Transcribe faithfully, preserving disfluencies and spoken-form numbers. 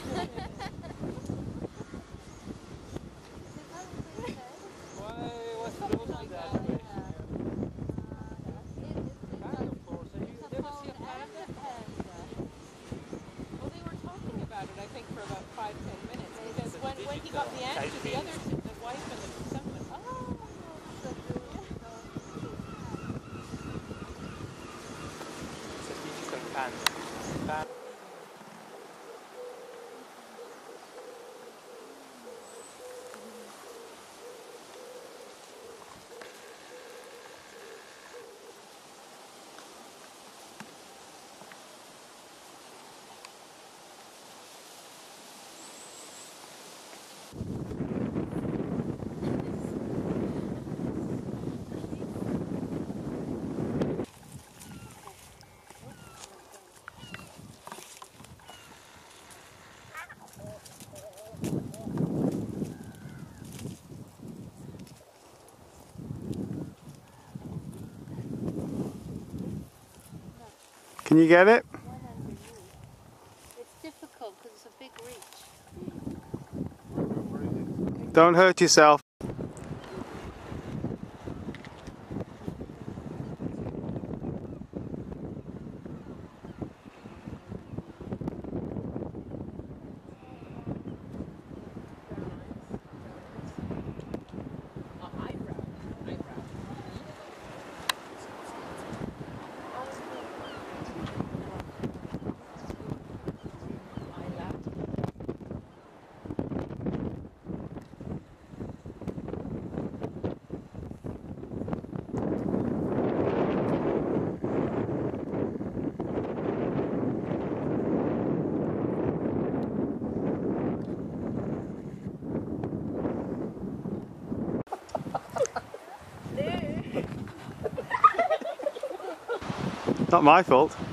When he got the answer, the others, the wife and the son went, oh. It's a beautiful plant. Plant. Can you get it? It's difficult because it's a big reach. Don't hurt yourself. Not my fault.